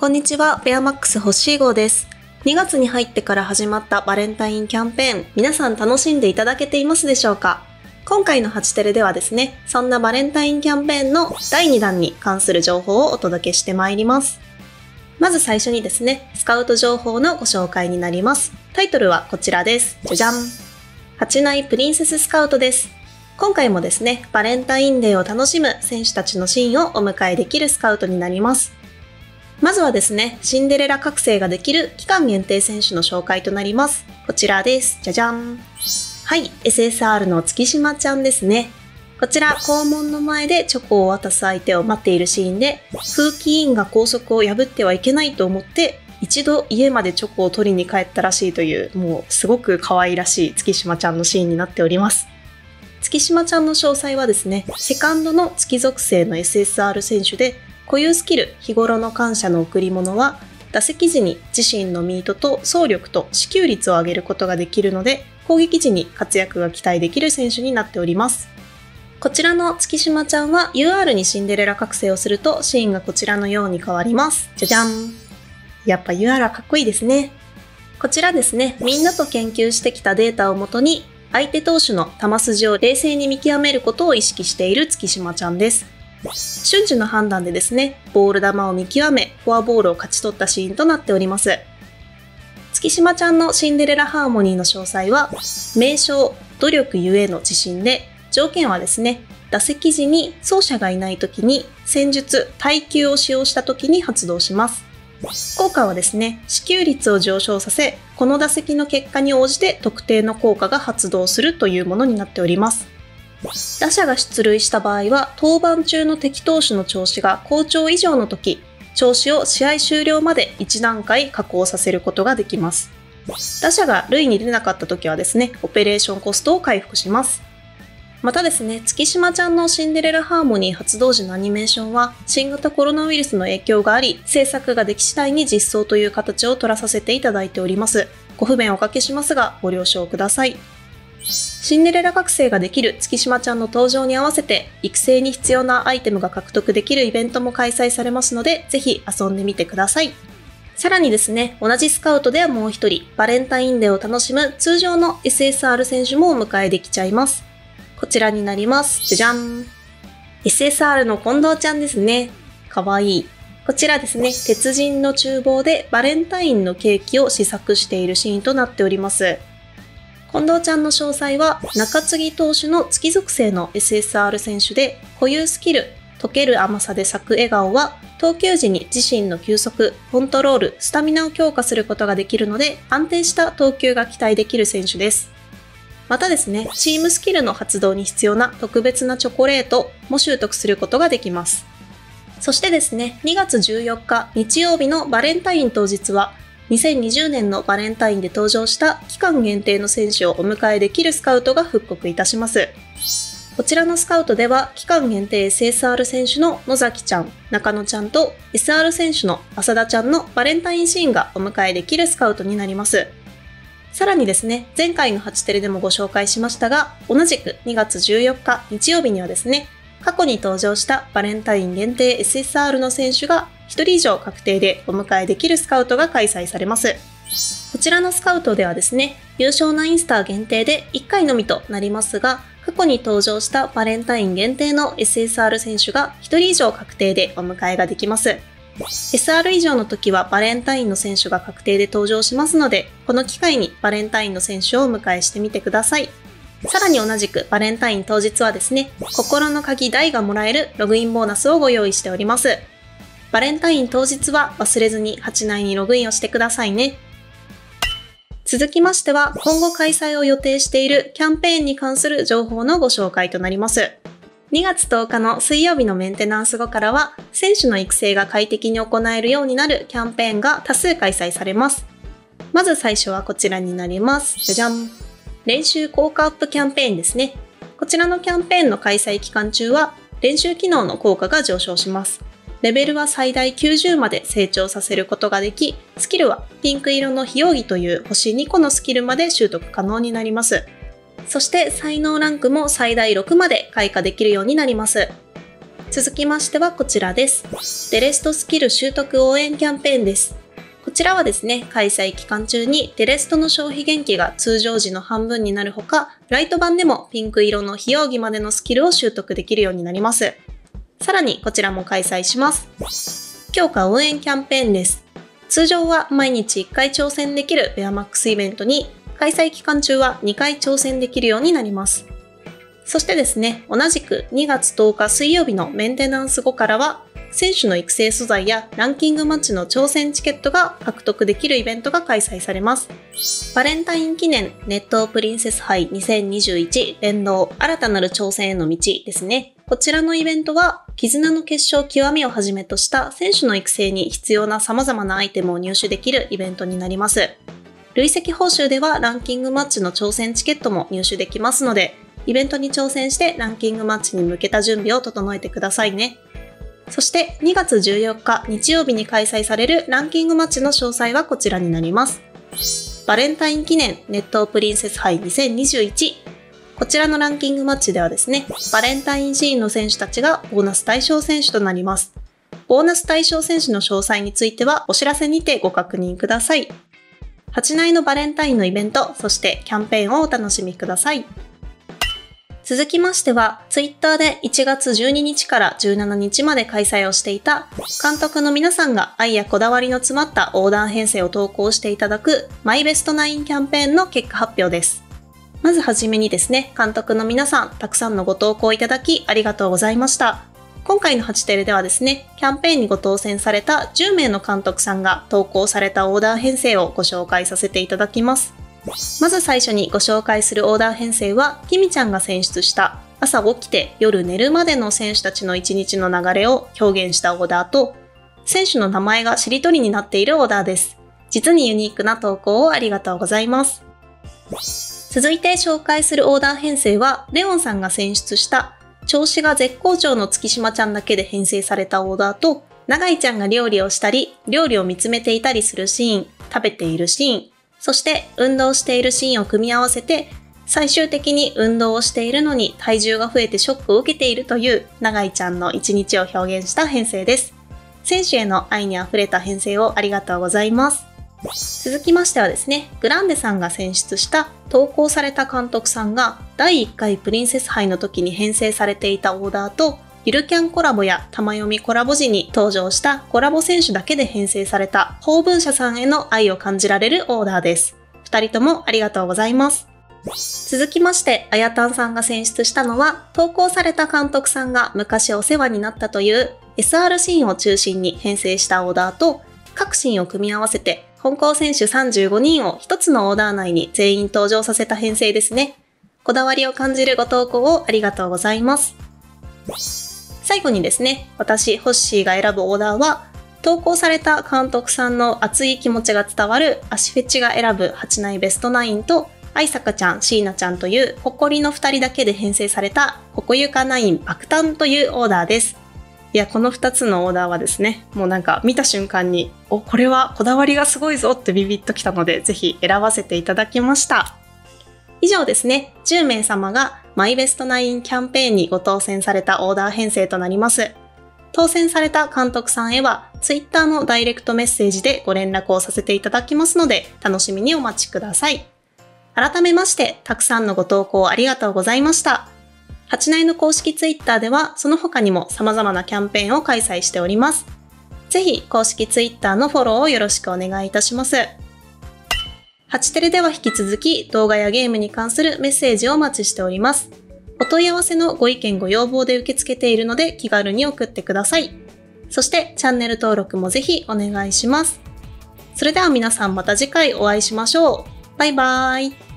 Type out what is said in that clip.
こんにちは、ベアマックス欲しい号です。2月に入ってから始まったバレンタインキャンペーン、皆さん楽しんでいただけていますでしょうか？今回の8テレではですね、そんなバレンタインキャンペーンの第2弾に関する情報をお届けしてまいります。まず最初にですね、スカウト情報のご紹介になります。タイトルはこちらです。じゃじゃん。八内プリンセススカウトです。今回もですね、バレンタインデーを楽しむ選手たちのシーンをお迎えできるスカウトになります。まずはですね、シンデレラ覚醒ができる期間限定選手の紹介となります。こちらです。じゃじゃん。はい、SSR の月島ちゃんですね。こちら、校門の前でチョコを渡す相手を待っているシーンで、風紀委員が校則を破ってはいけないと思って、一度家までチョコを取りに帰ったらしいという、もうすごく可愛らしい月島ちゃんのシーンになっております。月島ちゃんの詳細はですね、セカンドの月属性の SSR 選手で、固有スキル日頃の感謝の贈り物は打席時に自身のミートと走力と支給率を上げることができるので攻撃時に活躍が期待できる選手になっております。こちらの月島ちゃんは UR にシンデレラ覚醒をするとシーンがこちらのように変わります。じゃじゃん。やっぱ UR はかっこいいですね。こちらですね、みんなと研究してきたデータをもとに相手投手の球筋を冷静に見極めることを意識している月島ちゃんです。瞬時の判断でですね、ボール球を見極め、フォアボールを勝ち取ったシーンとなっております。月島ちゃんのシンデレラハーモニーの詳細は、名称、努力ゆえの自信で、条件はですね、打席時に走者がいない時に、戦術、耐久を使用した時に発動します。効果はですね、支給率を上昇させ、この打席の結果に応じて特定の効果が発動するというものになっております。打者が出塁した場合は、登板中の敵投手の調子が好調以上の時、調子を試合終了まで1段階下降させることができます。打者が塁に出なかった時はですね、オペレーションコストを回復します。またですね、月島ちゃんのシンデレラハーモニー発動時のアニメーションは、新型コロナウイルスの影響があり、制作ができ次第に実装という形を取らさせていただいております。ご不便をおかけしますが、ご了承ください。シンデレラ覚醒ができる月島ちゃんの登場に合わせて育成に必要なアイテムが獲得できるイベントも開催されますのでぜひ遊んでみてください。さらにですね、同じスカウトではもう一人バレンタインデーを楽しむ通常の SSR 選手もお迎えできちゃいます。こちらになります。じゃじゃん。 SSR の近藤ちゃんですね。かわいい。こちらですね、鉄人の厨房でバレンタインのケーキを試作しているシーンとなっております。近藤ちゃんの詳細は中継ぎ投手の月属性の SSR 選手で固有スキル溶ける甘さで咲く笑顔は投球時に自身の球速、コントロール、スタミナを強化することができるので安定した投球が期待できる選手です。またですね、チームスキルの発動に必要な特別なチョコレートも習得することができます。そしてですね、2月14日日曜日のバレンタイン当日は2020年のバレンタインで登場した期間限定の選手をお迎えできるスカウトが復刻いたします。こちらのスカウトでは期間限定 SSR 選手の野崎ちゃん、中野ちゃんと SR 選手の浅田ちゃんのバレンタインシーンがお迎えできるスカウトになります。さらにですね、前回の8テレでもご紹介しましたが、同じく2月14日日曜日にはですね、過去に登場したバレンタイン限定 SSR の選手が1人以上確定でお迎えできるスカウトが開催されます。こちらのスカウトではですね、優勝9スター限定で1回のみとなりますが、過去に登場したバレンタイン限定の SSR 選手が1人以上確定でお迎えができます。SR 以上の時はバレンタインの選手が確定で登場しますので、この機会にバレンタインの選手をお迎えしてみてください。さらに同じくバレンタイン当日はですね、心の鍵大がもらえるログインボーナスをご用意しております。バレンタイン当日は忘れずに8内にログインをしてくださいね。続きましては、今後開催を予定しているキャンペーンに関する情報のご紹介となります。2月10日の水曜日のメンテナンス後からは、選手の育成が快適に行えるようになるキャンペーンが多数開催されます。まず最初はこちらになります。じゃじゃん。練習効果アップキャンペーンですね。こちらのキャンペーンの開催期間中は、練習機能の効果が上昇します。レベルは最大90まで成長させることができ、スキルはピンク色の非容疑という星2個のスキルまで習得可能になります。そして才能ランクも最大6まで開花できるようになります。 続きましてはこちらです。デレストスキル習得応援キャンペーンです。こちらはですね、開催期間中にデレストの消費元気が通常時の半分になるほか、ライト版でもピンク色の非容疑までのスキルを習得できるようになります。さらにこちらも開催します。強化応援キャンペーンです。通常は毎日1回挑戦できるベアマックスイベントに、開催期間中は2回挑戦できるようになります。そしてですね、同じく2月10日水曜日のメンテナンス後からは、選手の育成素材やランキングマッチの挑戦チケットが獲得できるイベントが開催されます。バレンタイン記念熱湯プリンセス杯2021連動新たなる挑戦への道ですね。こちらのイベントは、絆の結晶極みをはじめとした選手の育成に必要な様々なアイテムを入手できるイベントになります。累積報酬ではランキングマッチの挑戦チケットも入手できますので、イベントに挑戦してランキングマッチに向けた準備を整えてくださいね。そして2月14日日曜日に開催されるランキングマッチの詳細はこちらになります。バレンタイン記念熱湯プリンセス杯2021。こちらのランキングマッチではですね、バレンタインシーンの選手たちがボーナス対象選手となります。ボーナス対象選手の詳細についてはお知らせにてご確認ください。8内のバレンタインのイベント、そしてキャンペーンをお楽しみください。続きましては、Twitter で1月12日から17日まで開催をしていた、監督の皆さんが愛やこだわりの詰まった横断編成を投稿していただく、マイベストナインキャンペーンの結果発表です。まずはじめにですね、監督の皆さん、たくさんのご投稿いただきありがとうございました。今回の8テレではですね、キャンペーンにご当選された10名の監督さんが投稿されたオーダー編成をご紹介させていただきます。まず最初にご紹介するオーダー編成は、きみちゃんが選出した朝起きて夜寝るまでの選手たちの一日の流れを表現したオーダーと、選手の名前がしりとりになっているオーダーです。実にユニークな投稿をありがとうございます。続いて紹介するオーダー編成は、レオンさんが選出した調子が絶好調の月島ちゃんだけで編成されたオーダーと、永井ちゃんが料理をしたり、料理を見つめていたりするシーン、食べているシーン、そして運動しているシーンを組み合わせて、最終的に運動をしているのに体重が増えてショックを受けているという永井ちゃんの一日を表現した編成です。選手への愛にあふれた編成をありがとうございます。続きましてはですね、グランデさんが選出した投稿された監督さんが第1回プリンセス杯の時に編成されていたオーダーと、ゆるキャンコラボや玉読みコラボ時に登場したコラボ選手だけで編成された法文社さんへの愛を感じられるオーダーです。2人ともありがとうございます。続きまして、あやたんさんが選出したのは、投稿された監督さんが昔お世話になったという SR シーンを中心に編成したオーダーと、各シーンを組み合わせて本校選手35人を一つのオーダー内に全員登場させた編成ですね。こだわりを感じるご投稿をありがとうございます。最後にですね、私、ホッシーが選ぶオーダーは、投稿された監督さんの熱い気持ちが伝わる足フェチが選ぶ8内ベスト9と、愛坂ちゃん、椎名ちゃんという誇りの2人だけで編成されたここゆか9爆誕というオーダーです。いや、この2つのオーダーはですね、もうなんか見た瞬間に、これはこだわりがすごいぞってビビッときたので、ぜひ選ばせていただきました。以上ですね、10名様がマイベスト9キャンペーンにご当選されたオーダー編成となります。当選された監督さんへは、Twitter のダイレクトメッセージでご連絡をさせていただきますので、楽しみにお待ちください。改めまして、たくさんのご投稿ありがとうございました。8内の公式 Twitter では、その他にも様々なキャンペーンを開催しております。ぜひ、公式 Twitter のフォローをよろしくお願いいたします。8テレでは引き続き、動画やゲームに関するメッセージをお待ちしております。お問い合わせのご意見ご要望で受け付けているので、気軽に送ってください。そして、チャンネル登録もぜひお願いします。それでは皆さんまた次回お会いしましょう。バイバーイ。